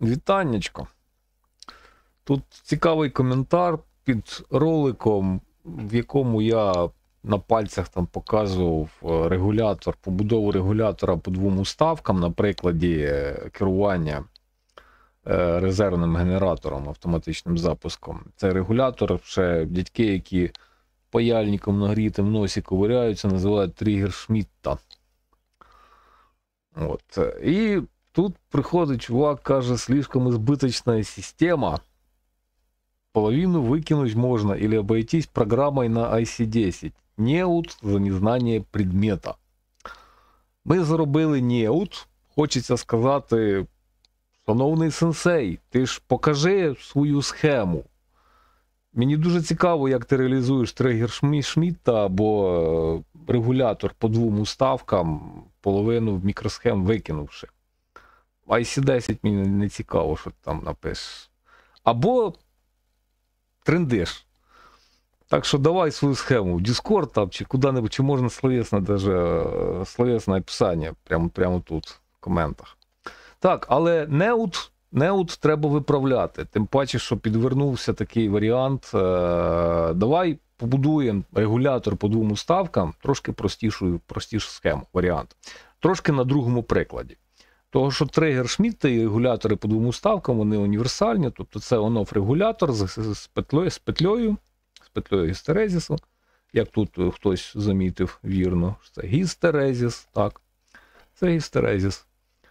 Вітаннячко. Тут цікавий коментар під роликом, в якому я на пальцях там показував регулятор, побудову регулятора по двом уставкам на прикладі керування резервним генератором, автоматичним запуском. Це регулятор, ще дядьки, які паяльником нагрітим в носі ковиряються, називають тригер Шмідта. От. І тут приходить чувак, каже, слишком избыточная система. Половину выкинуть можно или обойтись программой на IC10. Неут за незнання предмета. Ми зробили неут. Хочеться сказати, шановний сенсей, ти ж покажи свою схему. Мені дуже цікаво, як ти реалізуєш тригер Шмідта або регулятор по двом уставкам, половину в мікросхем викинувши. IC10 мені не цікаво, що ти там напишеш. Або трендиш. Так що давай свою схему в Discord там, чи куди-небудь, чи можна словесне, даже словесне описання, прямо тут, в коментах. Так, але неут треба виправляти. Тим паче, що підвернувся такий варіант. Давай побудуємо регулятор по двом уставкам, трошки простішу схему, варіант. Трошки на другому прикладі. Того, що тригер Шмідта і регулятори по двом уставкам, вони універсальні, тобто це on-off регулятор з петлею гістерезісу, як тут хтось замітив вірно, це гістерезіс, так, це гістерезіс.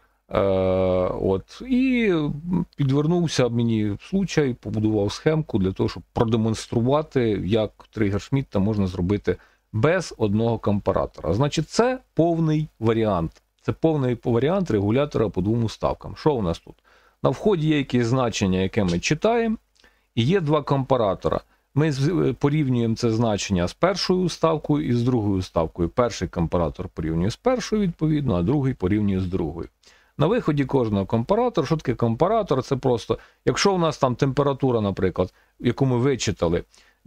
І підвернувся мені случай, побудував схемку для того, щоб продемонструвати, як тригер Шмідта можна зробити без одного компаратора. Значить, це повний варіант. Це повний варіант регулятора по двом уставкам. Що у нас тут? На вході є якесь значення, яке ми читаємо, і є два компаратора. Ми порівнюємо це значення з першою уставкою і з другою уставкою. Перший компаратор порівнює з першою, відповідно, а другий порівнює з другою. На виході кожного компаратора, що таке компаратор? Це просто, якщо у нас там температура, наприклад, яку ми вичитали,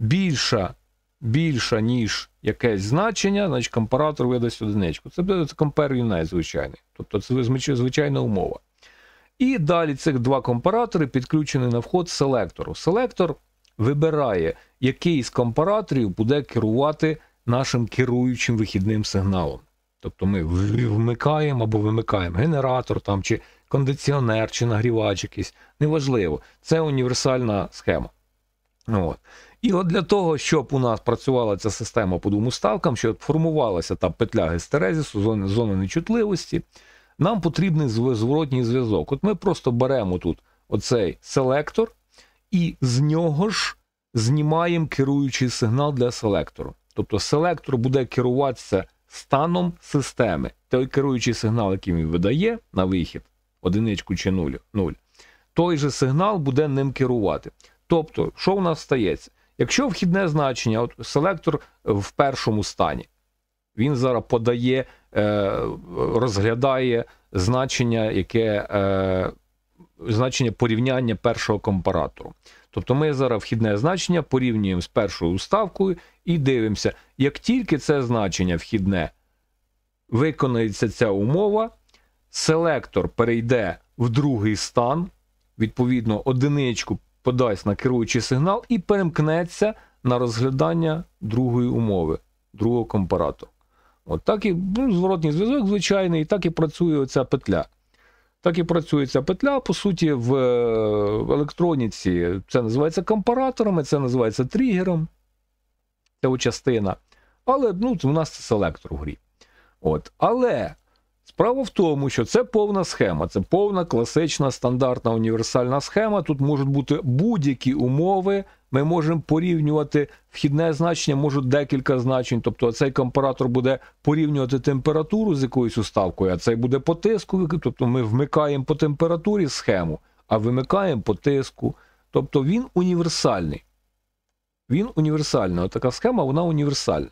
більша, ніж якесь значення, значить компаратор видасть одиничку. Це compare unit звичайний. Тобто це звичайна умова. І далі цих два компаратори підключені на вход селектору. Селектор вибирає, який з компараторів буде керувати нашим керуючим вихідним сигналом. Тобто ми вмикаємо або вимикаємо генератор, там, чи кондиціонер, чи нагрівач якийсь. Неважливо. Це універсальна схема. І от для того, щоб у нас працювала ця система по двом уставкам, щоб формувалася та петля гістерезісу, зона нечутливості, нам потрібний зворотній зв'язок. От ми просто беремо тут оцей селектор і з нього ж знімаємо керуючий сигнал для селектору. Тобто селектор буде керуватися станом системи. Той керуючий сигнал, який він видає на вихід, одиничку чи нуль, той же сигнал буде ним керувати. Тобто, що у нас стається? Якщо вхідне значення, от селектор в першому стані, він зараз подає, розглядає значення, значення порівняння першого компаратору. Тобто ми зараз вхідне значення порівнюємо з першою уставкою і дивимося, як тільки це значення вхідне виконається ця умова, селектор перейде в другий стан, відповідно одиничку подасть на керуючий сигнал і перемкнеться на розглядання другої умови, другого компаратора. От так і зворотній зв'язок звичайний, і так і працює оця петля. Так і працює ця петля, по суті, в електроніці це називається компараторами, це називається тригером, ця частина. Але у нас це селектор в грі. Але справа в тому, що це повна схема, це повна класична стандартна універсальна схема. Тут можуть бути будь-які умови, ми можемо порівнювати вхідне значення, можуть декілька значень, тобто цей компаратор буде порівнювати температуру з якоюсь уставкою, а цей буде по тиску, тобто ми вмикаємо по температурі схему, а вимикаємо по тиску. Тобто він універсальний. Він універсальний. Така схема, вона універсальна.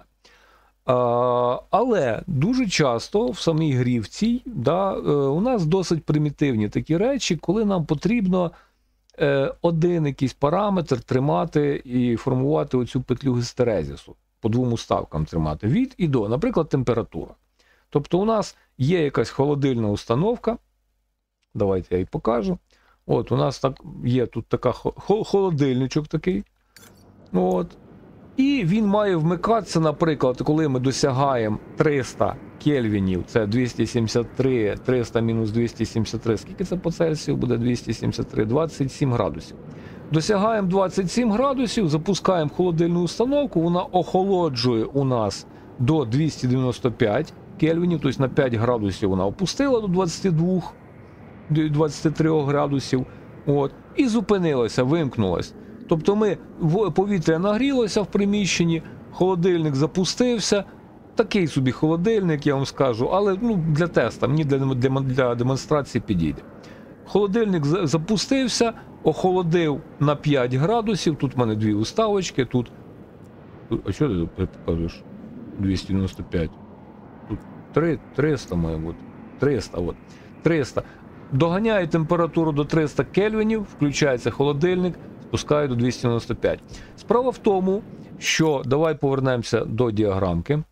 Але дуже часто в самій грі в цій, у нас досить примітивні такі речі, коли нам потрібно один якийсь параметр тримати і формувати оцю петлю гістерезісу, по двом уставкам тримати, від і до, наприклад, температура. Тобто у нас є якась холодильна установка, давайте я її покажу. От, у нас так є тут така холодильничок такий. От. І він має вмикатися, наприклад, коли ми досягаємо 300 кельвінів, це 273, 300 мінус 273, скільки це по Цельсію буде 273? 27 градусів. Досягаємо 27 градусів, запускаємо холодильну установку, вона охолоджує у нас до 295 кельвінів, тобто на 5 градусів вона опустила до 22, 23 градусів, от, і зупинилася, вимкнулась. Тобто повітря нагрілося в приміщенні, холодильник запустився, такий собі холодильник, я вам скажу, але для тесту, мені для демонстрації підійде. Холодильник запустився, охолодив на 5 градусів, тут в мене дві уставочки, тут а що ти показуєш? 295. Тут 300 має бути. 300, от. 300. Доганяє температуру до 300 кельвінів, включається холодильник, спускає до 295. Справа в тому, що, давай повернемося до діаграмки.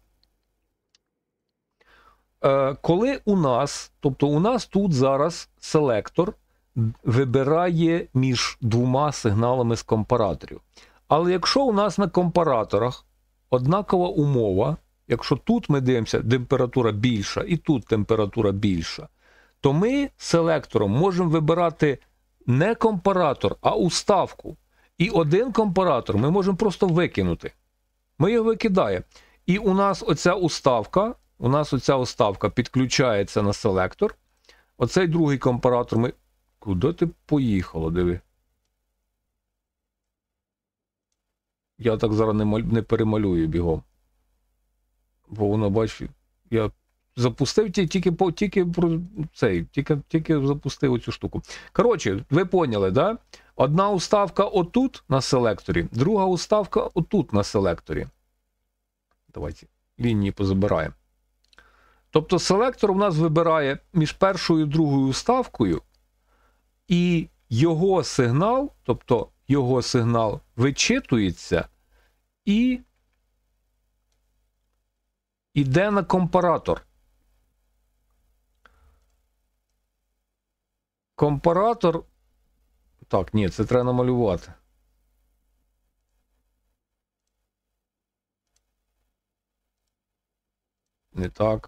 Коли у нас тут зараз селектор вибирає між двома сигналами з компараторів. Але якщо у нас на компараторах однакова умова, якщо тут ми дивимося, температура більша і тут температура більша, то ми селектором можемо вибирати не компаратор, а уставку. І один компаратор ми можемо просто викинути. Ми його викидаємо. І у нас оця уставка підключається на селектор. Оцей другий компаратор ми... Куди ти поїхала, диви? Я так зараз не перемалюю бігом. Бо воно, бачиш, я запустив тільки запустив оцю штуку. Коротше, ви поняли, да? Одна уставка отут на селекторі, друга уставка отут на селекторі. Давайте лінії позабираємо. Тобто селектор у нас вибирає між першою і другою уставкою, і його сигнал вичитується і йде на компаратор. Компаратор... Так, ні, це треба намалювати. Не так.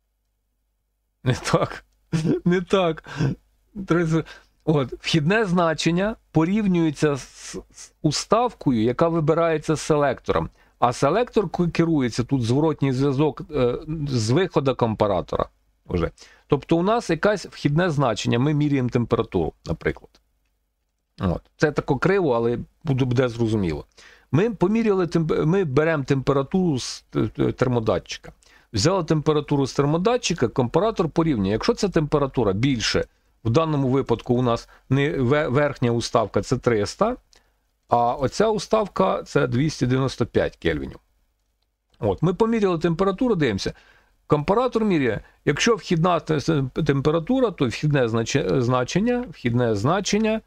Не так. От, вхідне значення порівнюється з уставкою, яка вибирається з селектором. А селектор керується, тут зворотній зв'язок з виходу компаратора. Уже. Тобто у нас якесь вхідне значення, ми міряємо температуру, наприклад. Це тако криво, але буде зрозуміло. Ми беремо температуру з термодатчика. Взяли температуру з термодатчика, компаратор порівнює. Якщо ця температура більше, в даному випадку у нас верхня уставка це 300, а оця уставка це 295 кельвінів. От, ми поміряли температуру, дивимося. Компаратор міряє, якщо вхідна температура, то вхідне значення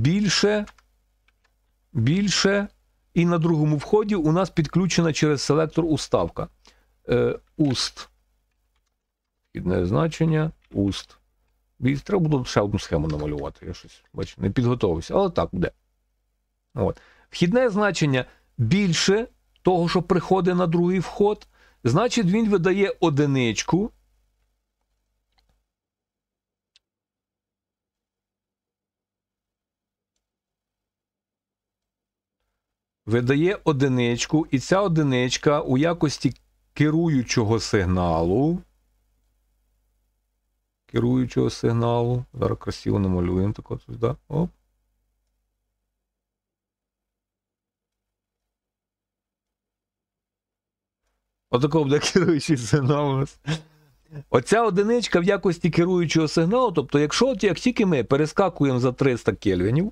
більше, і на другому вході у нас підключена через селектор уставка. Вхідне значення, Треба було ще одну схему намалювати, я щось, бачу, не підготовився, але так буде. От. Вхідне значення більше того, що приходить на другий вход, значить він видає одиничку. Видає одиничку, і ця одиничка у якості керуючого сигналу. Зараз красиво намалюємо так от, да? Оп. Отакого буде керуючий сигнал у нас. Оця одиничка в якості керуючого сигналу, тобто як тільки ми перескакуємо за 300 кельвінів,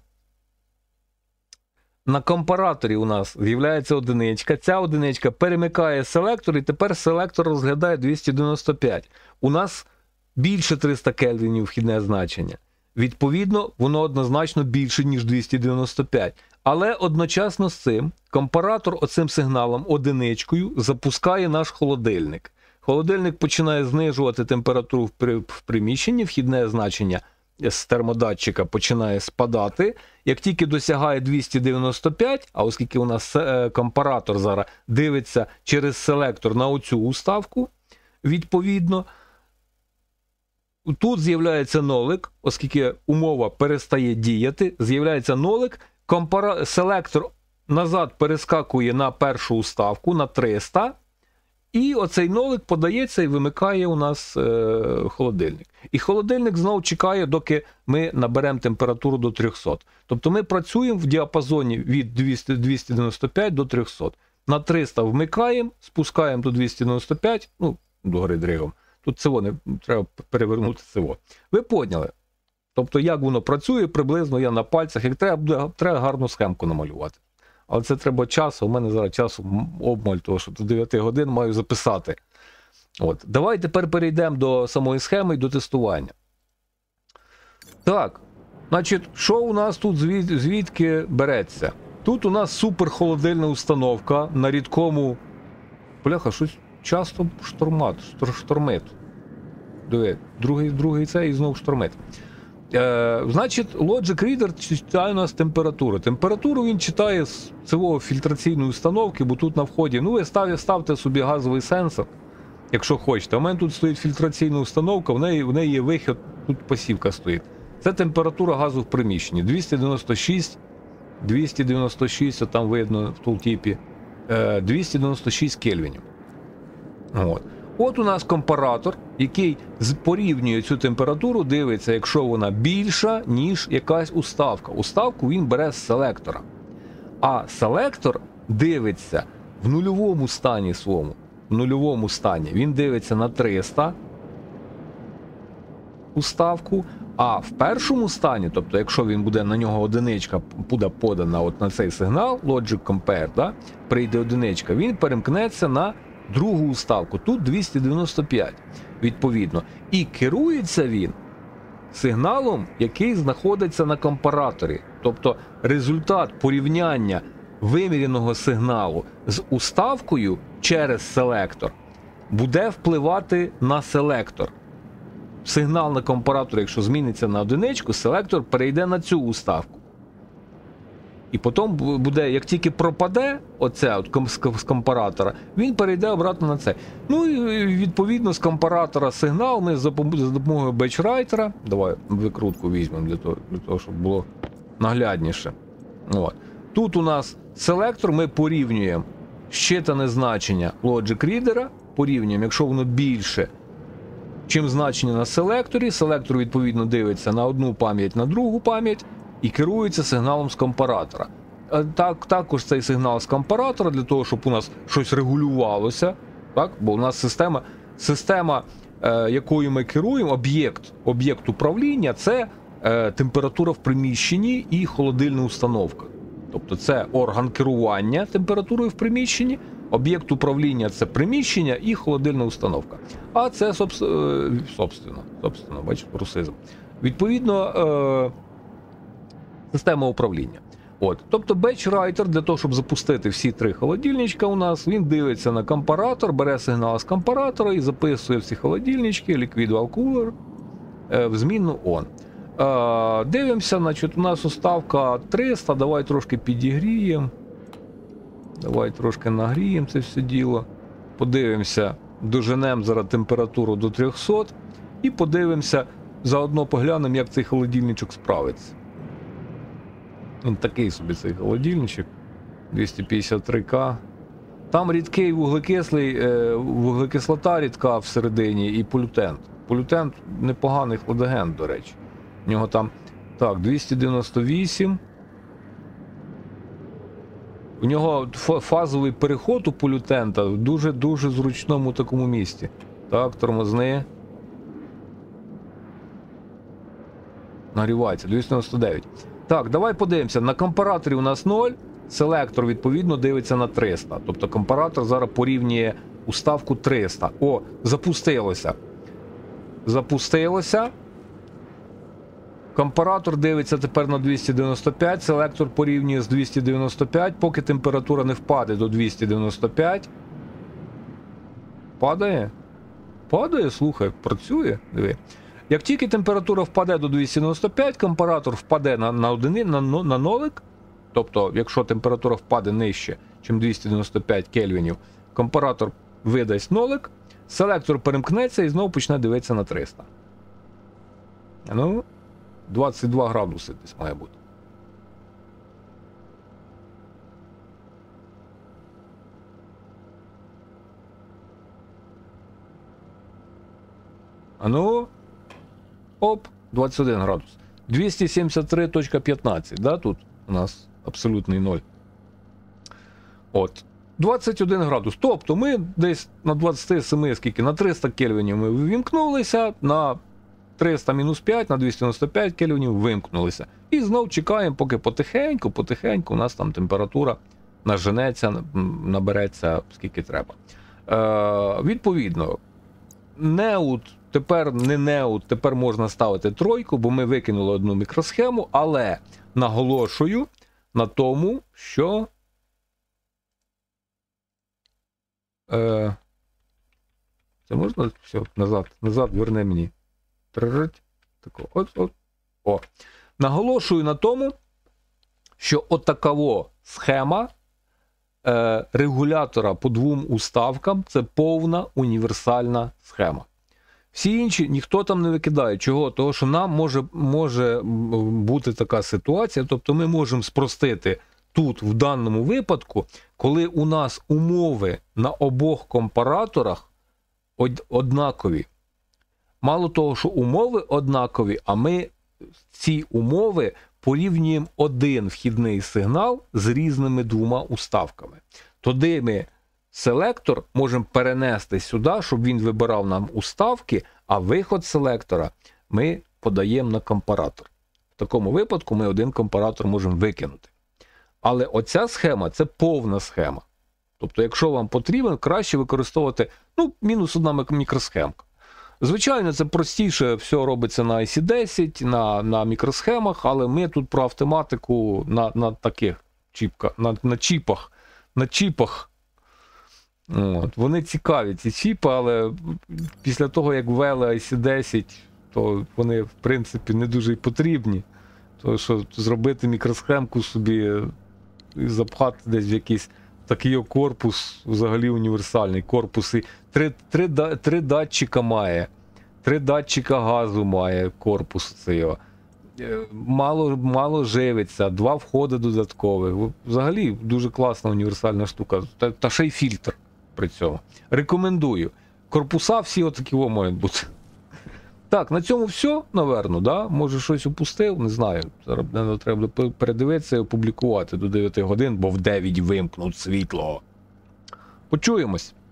на компараторі у нас з'являється одиничка, ця одиничка перемикає селектор, і тепер селектор розглядає 295. У нас більше 300 кельвінів вхідне значення. Відповідно, воно однозначно більше, ніж 295. Але одночасно з цим компаратор оцим сигналом одиничкою запускає наш холодильник. Холодильник починає знижувати температуру в приміщенні, вхідне значення з термодатчика починає спадати. Як тільки досягає 295, а оскільки у нас компаратор зараз дивиться через селектор на оцю уставку, відповідно, тут з'являється нолик, оскільки умова перестає діяти, з'являється нолик, селектор назад перескакує на першу уставку, на 300, і оцей нолик подається і вимикає у нас холодильник. І холодильник знову чекає, доки ми наберемо температуру до 300. Тобто ми працюємо в діапазоні від 295 до 300. На 300 вмикаємо, спускаємо до 295, ну, до гори дригом. Тут цього не треба перевернути цього. Ви поняли? Тобто, як воно працює, приблизно я на пальцях, як треба гарну схемку намалювати. Але це треба часу, у мене зараз часу обмаль, того, що до 9 годин маю записати. От. Давай тепер перейдемо до самої схеми і до тестування. Так, значить, що у нас тут звідки береться? Тут у нас суперхолодильна установка на рідкому... Бляха, щось часто штормить. Диви, другий цей і знову штормить. Значить, Logic Reader читає у нас температуру. Температуру він читає з цього фільтраційної установки, бо тут на вході, ну ви ставте собі газовий сенсор, якщо хочете. У мене тут стоїть фільтраційна установка, в неї є вихід, тут пасівка стоїть. Це температура газу в приміщенні. 296, от там видно в тултіпі, 296 кельвінів. От у нас компаратор, який порівнює цю температуру, дивиться, якщо вона більша, ніж якась уставка. Уставку він бере з селектора. А селектор дивиться в нульовому стані своєму. В нульовому стані він дивиться на 300 уставку, а в першому стані, тобто якщо він буде на нього одиничка, буде подана от на цей сигнал, Logic Compare, да, прийде одиничка, він перемкнеться на другу уставку, тут 295, відповідно. І керується він сигналом, який знаходиться на компараторі. Тобто результат порівняння виміреного сигналу з уставкою через селектор буде впливати на селектор. Сигнал на компараторі, якщо зміниться на одиничку, селектор перейде на цю уставку. І потім буде, як тільки пропаде оце от з компаратора, він перейде обратно на це. Ну і відповідно з компаратора сигнал ми за допомогою бетчрайтера, давай викрутку візьмемо для того, щоб було наглядніше. От. Тут у нас селектор, ми порівнюємо щитане значення Logic Reader, порівнюємо, якщо воно більше, чим значення на селекторі, селектор відповідно дивиться на одну пам'ять, на другу пам'ять, і керується сигналом з компаратора. Також цей сигнал з компаратора для того, щоб у нас щось регулювалося, так? Бо у нас система, якою ми керуємо, об'єкт управління – це температура в приміщенні і холодильна установка. Тобто це орган керування температурою в приміщенні, об'єкт управління – це приміщення і холодильна установка. А це, собственно, бачите, русизм. Відповідно, система управління. От. Тобто бетчрайтер для того, щоб запустити всі три холодильничка у нас, він дивиться на компаратор, бере сигнал з компаратора і записує всі холодильнички, Liquid Valve Cooler в змінну ON. Дивимося, значить, у нас уставка 300, давай трошки підігріємо. Давай трошки нагріємо це все діло. Подивимося, доженемо зараз температуру до 300 і подивимося, заодно поглянемо, як цей холодильничок справиться. Він такий собі цей холодильничок, 253К. Там рідкий вуглекислота рідка всередині і полютент. Полютент непоганий хладагент, до речі. У нього там, так, 298. У нього фазовий переход у полютента в дуже-дуже зручному такому місці. Так, тормозни. Нагрівається, 299. Так, давай подивимося. На компараторі у нас 0, селектор, відповідно, дивиться на 300. Тобто компаратор зараз порівнює уставку 300. О, запустилося. Запустилося. Компаратор дивиться тепер на 295, селектор порівнює з 295, поки температура не впаде до 295. Падає? Падає, слухай, працює. Диви. Як тільки температура впаде до 295, компаратор впаде на нолик. Тобто, якщо температура впаде нижче, ніж 295 кельвінів, компаратор видасть нолик, селектор перемкнеться і знову почне дивитися на 300. Ну, 22 градуси десь має бути. А ну, оп, 21 градус. 273.15, да, тут у нас абсолютний 0. От, 21 градус. Тобто ми десь на 27, скільки, на 300 кельвінів ми вимкнулися, на 300 мінус 5, на 295 кельвінів вимкнулися. І знов чекаємо, поки потихеньку у нас там температура наженеться, набереться скільки треба. Відповідно, неут, тепер не неут, тепер можна ставити тройку, бо ми викинули одну мікросхему, але наголошую на тому, що це можна? Все, назад верни мені. Тако, о. Наголошую на тому, що отакова схема регулятора по двом уставкам – це повна універсальна схема. Всі інші ніхто там не викидає. Чого? Того, що нам може бути така ситуація, тобто ми можемо спростити тут, в даному випадку, коли у нас умови на обох компараторах однакові. Мало того, що умови однакові, а ми ці умови порівнюємо один вхідний сигнал з різними двома уставками. Тоді ми селектор можемо перенести сюди, щоб він вибирав нам уставки, а виход селектора ми подаємо на компаратор. В такому випадку ми один компаратор можемо викинути. Але оця схема – це повна схема. Тобто, якщо вам потрібен, краще використовувати, мінус одна мікросхемка. Звичайно, це простіше, все робиться на IC10, на мікросхемах, але ми тут про автоматику на таких чіпах. От. Вони цікаві, ці чіпи, але після того, як ввели IC10, то вони, в принципі, не дуже й потрібні. Тому що зробити мікросхемку собі і запхати десь в якийсь такий корпус, взагалі універсальний корпус. І три датчика має, 3 датчика газу має корпус цей. Мало живиться, 2 входи додаткових. Взагалі дуже класна універсальна штука. Та ще й фільтр при цьому. Рекомендую. Корпуса всі отакі мають бути. Так, на цьому все, наверно, да? Може щось упустив, не знаю. Зараз треба передивитися і опублікувати до 9 годин, бо в 9 вимкнуть світло. Почуємось.